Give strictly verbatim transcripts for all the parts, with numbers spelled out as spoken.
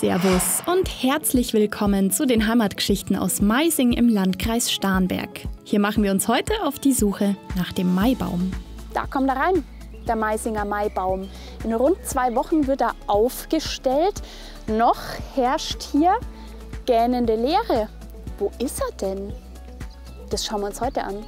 Servus und herzlich willkommen zu den Heimatgeschichten aus Maising im Landkreis Starnberg. Hier machen wir uns heute auf die Suche nach dem Maibaum. Da kommt er rein, der Maisinger Maibaum. In rund zwei Wochen wird er aufgestellt. Noch herrscht hier gähnende Leere. Wo ist er denn? Das schauen wir uns heute an.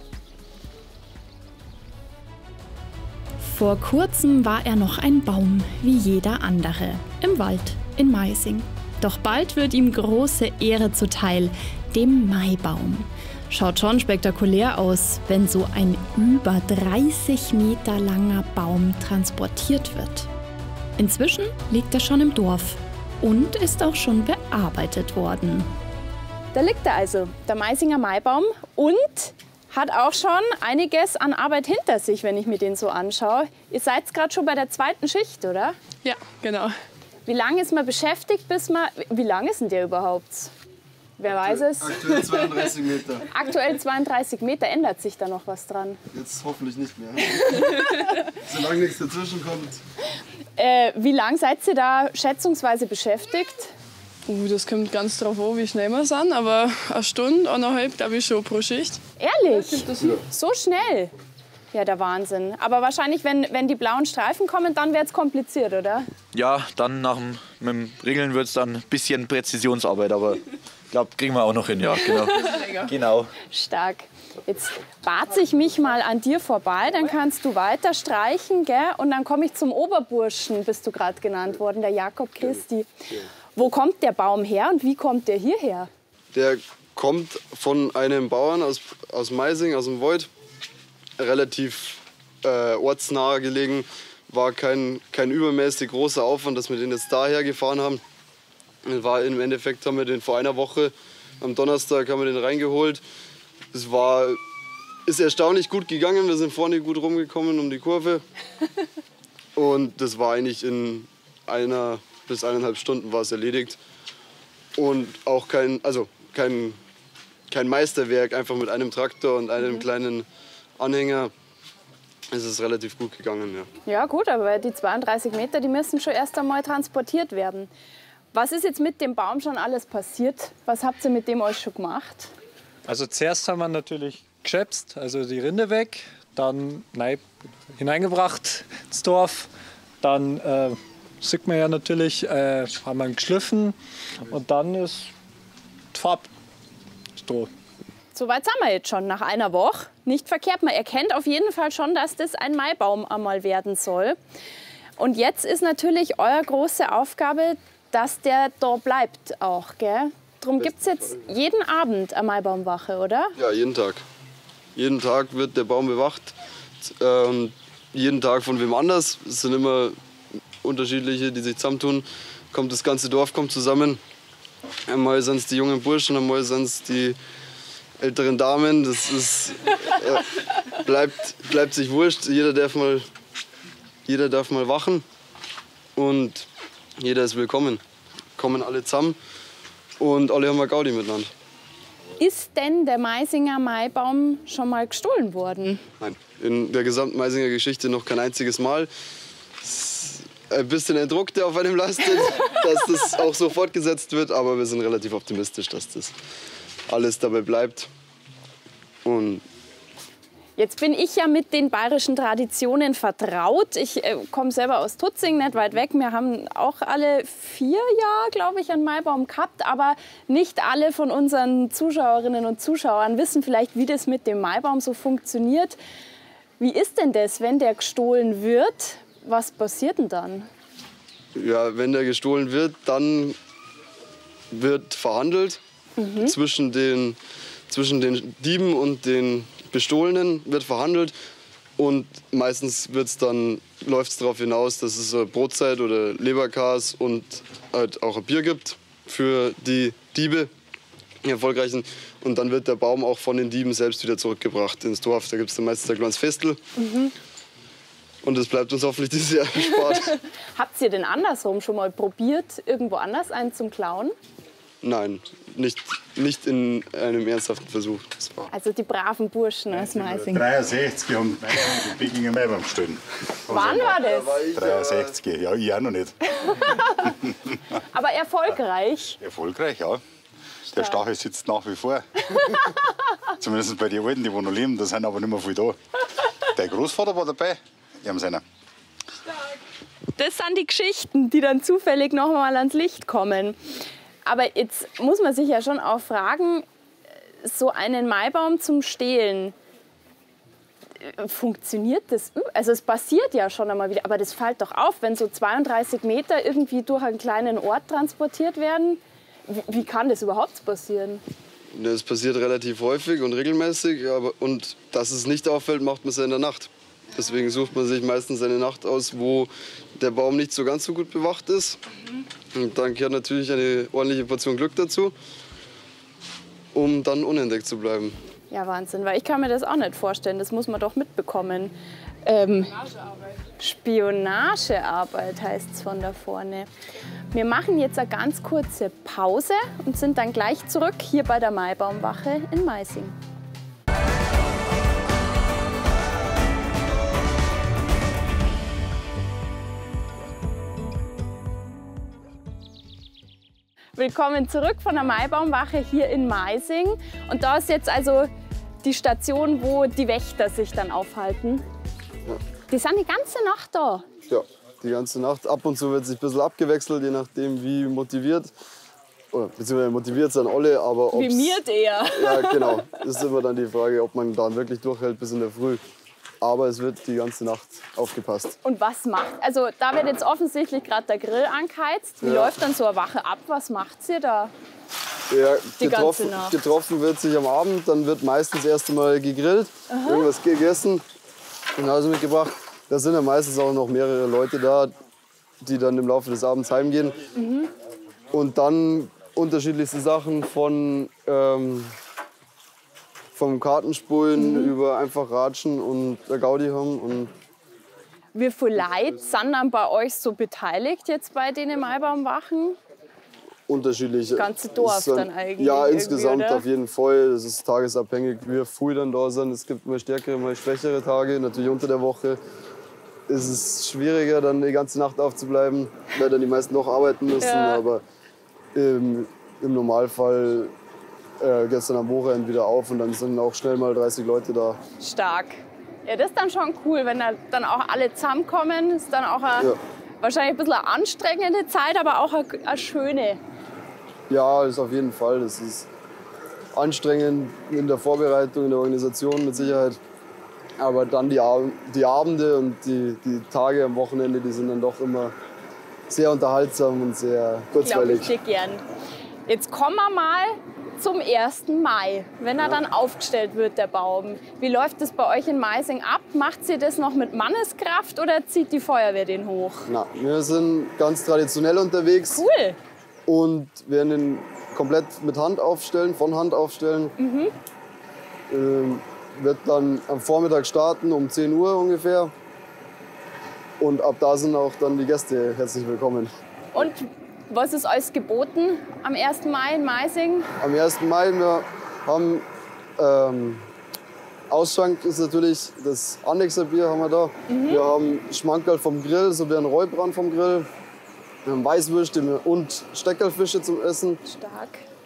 Vor kurzem war er noch ein Baum, wie jeder andere, im Wald in Maising. Doch bald wird ihm große Ehre zuteil, dem Maibaum. Schaut schon spektakulär aus, wenn so ein über dreißig Meter langer Baum transportiert wird. Inzwischen liegt er schon im Dorf und ist auch schon bearbeitet worden. Da liegt er also, der Maisinger Maibaum, und hat auch schon einiges an Arbeit hinter sich, wenn ich mir den so anschaue. Ihr seid gerade schon bei der zweiten Schicht, oder? Ja, genau. Wie lange ist man beschäftigt, bis man... Wie lang ist denn der überhaupt? Wer weiß es? Aktuell zweiunddreißig Meter. Aktuell zweiunddreißig Meter. Ändert sich da noch was dran? Jetzt hoffentlich nicht mehr. Solange nichts dazwischen kommt. Äh, wie lange seid ihr da schätzungsweise beschäftigt? Uh, das kommt ganz drauf an, wie schnell wir sind, aber eine Stunde, eineinhalb, glaube ich, schon pro Schicht. Ehrlich? Ja. So schnell? Ja, der Wahnsinn. Aber wahrscheinlich, wenn, wenn die blauen Streifen kommen, dann wird es kompliziert, oder? Ja, dann nach dem, mit dem Regeln wird es dann ein bisschen Präzisionsarbeit, aber ich glaube, kriegen wir auch noch hin, ja, genau. genau. Stark. Jetzt batze ich mich mal an dir vorbei, dann kannst du weiter streichen, gell? Und dann komme ich zum Oberburschen, bist du gerade genannt worden, der Jakob Christi. Wo kommt der Baum her und wie kommt der hierher? Der kommt von einem Bauern aus, aus Maising, aus dem Wald. Relativ äh, ortsnah gelegen. War kein, kein übermäßig großer Aufwand, dass wir den jetzt daher gefahren haben. War, im Endeffekt haben wir den vor einer Woche, am Donnerstag haben wir den reingeholt. Es war, ist erstaunlich gut gegangen. Wir sind vorne gut rumgekommen um die Kurve. Und das war eigentlich in einer bis eineinhalb Stunden war es erledigt. Und auch kein, also kein, kein Meisterwerk, einfach mit einem Traktor und einem mhm. kleinen Anhänger ist es relativ gut gegangen. Ja. Ja gut, aber die zweiunddreißig Meter, die müssen schon erst einmal transportiert werden. Was ist jetzt mit dem Baum schon alles passiert? Was habt ihr mit dem euch schon gemacht? Also zuerst haben wir natürlich geschäpst, also die Rinde weg, dann nein, hineingebracht ins Dorf, dann äh, sieht man ja natürlich, äh, haben wir ihn geschliffen und dann ist die Farbe da. Soweit sind wir jetzt schon, nach einer Woche. Nicht verkehrt, man erkennt auf jeden Fall schon, dass das ein Maibaum einmal werden soll. Und jetzt ist natürlich eure große Aufgabe, dass der da bleibt auch, gell? Darum gibt es jetzt jeden Abend eine Maibaumwache, oder? Ja, jeden Tag. Jeden Tag wird der Baum bewacht. Ähm, jeden Tag von wem anders. Es sind immer unterschiedliche, die sich zusammentun. Kommt das ganze Dorf kommt zusammen. Einmal sind es die jungen Burschen, einmal sind es die älteren Damen. Das ist, äh, bleibt, bleibt sich wurscht. Jeder darf mal, jeder darf mal wachen und jeder ist willkommen. Kommen alle zusammen und alle haben eine Gaudi miteinander. Ist denn der Maisinger Maibaum schon mal gestohlen worden? Nein, in der gesamten Maisinger Geschichte noch kein einziges Mal. Ein bisschen ein Druck, der auf einem lastet, dass das auch so fortgesetzt wird. Aber wir sind relativ optimistisch, dass das alles dabei bleibt. Und jetzt bin ich ja mit den bayerischen Traditionen vertraut. Ich äh, komme selber aus Tutzing, nicht weit weg. Wir haben auch alle vier Jahre, glaube ich, einen Maibaum gehabt. Aber nicht alle von unseren Zuschauerinnen und Zuschauern wissen vielleicht, wie das mit dem Maibaum so funktioniert. Wie ist denn das, wenn der gestohlen wird? Was passiert denn dann? Ja, wenn der gestohlen wird, dann wird verhandelt mhm. zwischen, den, zwischen den Dieben und den Bestohlenen wird verhandelt. Und meistens wird's dann, läuft es darauf hinaus, dass es eine Brotzeit oder Leberkas und halt auch ein Bier gibt für die Diebe, die erfolgreichen. Und dann wird der Baum auch von den Dieben selbst wieder zurückgebracht ins Dorf. Da gibt es dann meistens ein kleines Festel. Mhm. Und das bleibt uns hoffentlich dieses Jahr erspart. Habt ihr denn andersrum schon mal probiert, irgendwo anders einen zum Klauen? Nein, nicht, nicht in einem ernsthaften Versuch. Das war Also die braven Burschen aus Meising. dreiundsechzig haben die Pekinger Maibaum gestellt. Wann war das? dreiundsechzig, ja, ich auch noch nicht. Aber erfolgreich. Erfolgreich, ja. Der Stachel sitzt nach wie vor. Zumindest bei den Alten, die noch leben, da sind aber nicht mehr viele da. Der Großvater war dabei, die haben seiner. Das sind die Geschichten, die dann zufällig noch mal ans Licht kommen. Aber jetzt muss man sich ja schon auch fragen, so einen Maibaum zum Stehlen, funktioniert das? Also es passiert ja schon einmal wieder, aber das fällt doch auf, wenn so zweiunddreißig Meter irgendwie durch einen kleinen Ort transportiert werden. Wie, wie kann das überhaupt passieren? Das passiert relativ häufig und regelmäßig, aber und dass es nicht auffällt, macht man es ja in der Nacht. Deswegen sucht man sich meistens eine Nacht aus, wo der Baum nicht so ganz so gut bewacht ist. Und dann gehört natürlich eine ordentliche Portion Glück dazu, um dann unentdeckt zu bleiben. Ja, Wahnsinn, weil ich kann mir das auch nicht vorstellen, das muss man doch mitbekommen. Ähm, Spionagearbeit heißt es von da vorne. Wir machen jetzt eine ganz kurze Pause und sind dann gleich zurück hier bei der Maibaumwache in Meising. Willkommen zurück von der Maibaumwache hier in Meising. Und da ist jetzt also die Station, wo die Wächter sich dann aufhalten. Ja. Die sind die ganze Nacht da. Ja, die ganze Nacht. Ab und zu wird sich ein bisschen abgewechselt, je nachdem wie motiviert. Oder, beziehungsweise motiviert sind alle, aber Wie mir der. Ja, genau. Das ist immer dann die Frage, ob man dann wirklich durchhält bis in der Früh. Aber es wird die ganze Nacht aufgepasst. Und was macht, also da wird jetzt offensichtlich gerade der Grill angeheizt. Wie Ja. läuft dann so eine Wache ab? Was macht ihr da? Ja, Die ganze getroffen, Nacht. getroffen wird sich am Abend, dann wird meistens erst einmal gegrillt, irgendwas gegessen, nach Hause mitgebracht. Da sind ja meistens auch noch mehrere Leute da, die dann im Laufe des Abends heimgehen. Mhm. Und dann unterschiedlichste Sachen von ähm, vom Kartenspulen Mhm. über einfach Ratschen und der Gaudi haben. Und Wie viele Leute sind dann bei euch so beteiligt jetzt bei den Maibaumwachen? unterschiedliche. Das ganze Dorf Es sind- dann eigentlich Ja, irgendwie, insgesamt oder? auf jeden Fall. Das ist tagesabhängig, wie viel dann da sind. Es gibt mal stärkere, mal schwächere Tage. Natürlich unter der Woche ist es schwieriger, dann die ganze Nacht aufzubleiben, weil dann die meisten noch arbeiten müssen. Ja. Aber im, im Normalfall äh, geht es dann am Wochenende wieder auf und dann sind auch schnell mal dreißig Leute da. Stark. Ja, das ist dann schon cool, wenn da dann auch alle zusammenkommen. Ist dann auch eine, Ja. wahrscheinlich ein bisschen eine anstrengende Zeit, aber auch eine, eine schöne. Ja, das ist auf jeden Fall. Das ist anstrengend in der Vorbereitung, in der Organisation mit Sicherheit. Aber dann die, Ab die Abende und die, die Tage am Wochenende, die sind dann doch immer sehr unterhaltsam und sehr Glaube ich kurzweilig. dir gern. Jetzt kommen wir mal zum ersten Mai, wenn er dann aufgestellt wird, der Baum. Wie läuft das bei euch in Meising ab? Macht ihr das noch mit Manneskraft oder zieht die Feuerwehr den hoch? Na, wir sind ganz traditionell unterwegs Cool. und werden ihn komplett mit Hand aufstellen, von Hand aufstellen. Mhm. Ähm, wird dann am Vormittag starten, um zehn Uhr ungefähr. Und ab da sind auch dann die Gäste herzlich willkommen. Und was ist alles geboten am ersten Mai in Meising? Am ersten Mai, wir haben ähm, Ausschank ist natürlich das Annexerbier haben wir da. Wir haben Schmankerl vom Grill sowie einen Räubrand vom Grill. Wir haben Weißwürste und Steckerlfische zum Essen. Stark.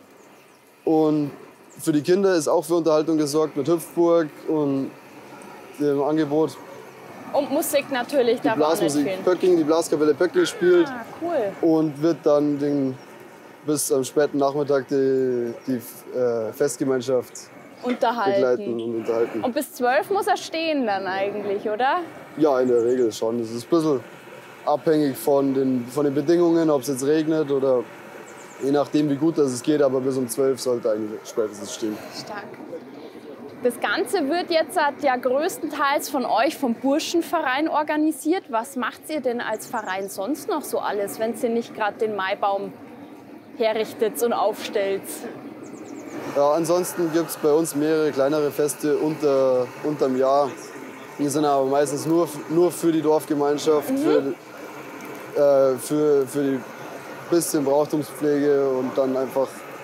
Und für die Kinder ist auch für Unterhaltung gesorgt mit Hüpfburg und dem Angebot. Und Musik natürlich, Die darf auch nicht Blasmusik fehlen. Pöcking, die Blaskapelle Pöcking spielt Ah, cool. und wird dann den, bis am späten Nachmittag die, die äh, Festgemeinschaft begleiten Unterhalten. und unterhalten. Und bis zwölf muss er stehen dann eigentlich, oder? Ja, in der Regel schon. Es ist ein bisschen abhängig von den, von den Bedingungen, ob es jetzt regnet oder je nachdem, wie gut das es geht. Aber bis um zwölf sollte eigentlich spätestens stehen. Stark. Das Ganze wird jetzt ja größtenteils von euch, vom Burschenverein, organisiert. Was macht ihr denn als Verein sonst noch so alles, wenn ihr nicht gerade den Maibaum herrichtet und aufstellt? Ja, ansonsten gibt es bei uns mehrere kleinere Feste unter, unterm Jahr. Die sind aber meistens nur, nur für die Dorfgemeinschaft, Mhm. für, äh, für, für die bisschen Brauchtumspflege und dann einfach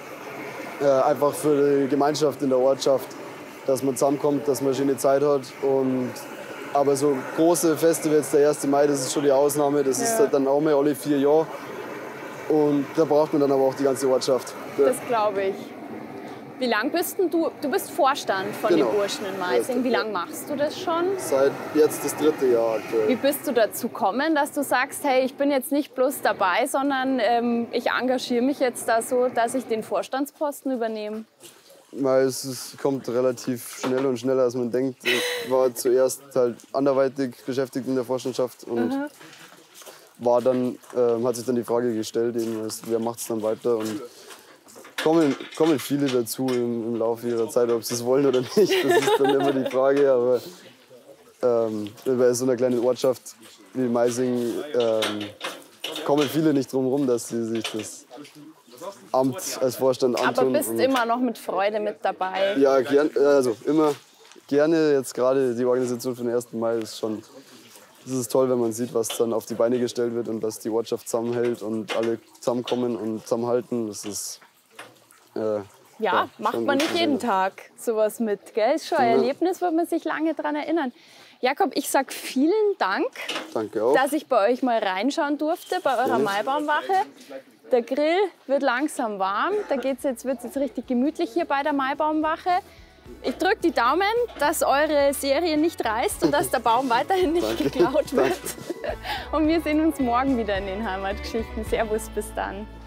Äh, einfach für die Gemeinschaft in der Ortschaft, dass man zusammenkommt, dass man eine schöne Zeit hat. Und, aber so große Feste wie jetzt der erste Mai, das ist schon die Ausnahme. Das ja. ist halt dann auch mehr alle vier Jahre. Und da braucht man dann aber auch die ganze Ortschaft. Das glaube ich. Wie lange bist denn du? Du bist Vorstand von genau. den Burschen in Meising. Wie lange machst du das schon? Seit jetzt das dritte Jahr aktuell. Wie bist du dazu gekommen, dass du sagst, hey, ich bin jetzt nicht bloß dabei, sondern ähm, ich engagiere mich jetzt da so, dass ich den Vorstandsposten übernehme? Weil es, es kommt relativ schnell und schneller, als man denkt. Ich war zuerst halt anderweitig beschäftigt in der Vorstandschaft und mhm. war dann, äh, hat sich dann die Frage gestellt, eben, wer macht es dann weiter. Und Kommen, kommen viele dazu im, im Laufe ihrer Zeit, ob sie es wollen oder nicht. Das ist dann immer die Frage. Aber ähm, bei so einer kleinen Ortschaft wie Meising ähm, kommen viele nicht drum herum, dass sie sich das Amt als Vorstand antun. Aber bist und, immer noch mit Freude mit dabei? Ja, gern, also immer gerne. Jetzt gerade die Organisation für den ersten Mai ist schon. Es ist toll, wenn man sieht, was dann auf die Beine gestellt wird und dass die Ortschaft zusammenhält und alle zusammenkommen und zusammenhalten. Das ist Äh, ja, ja, macht man nicht jeden Tag sowas mit, gell? Ist schon ein ja. Erlebnis, wird man sich lange daran erinnern. Jakob, ich sag vielen Dank, Danke auch. dass ich bei euch mal reinschauen durfte, bei eurer ja. Maibaumwache. Der Grill wird langsam warm, da geht's jetzt, wird's jetzt richtig gemütlich hier bei der Maibaumwache. Ich drücke die Daumen, dass eure Serie nicht reißt und dass der Baum weiterhin nicht geklaut wird. Und wir sehen uns morgen wieder in den Heimatgeschichten. Servus, bis dann.